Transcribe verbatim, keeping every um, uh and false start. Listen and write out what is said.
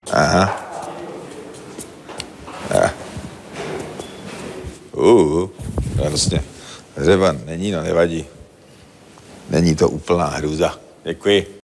Aha. Ah. Uh, vlastně. Hřeban není, no nevadí. Není to úplná hrůza. Děkuji.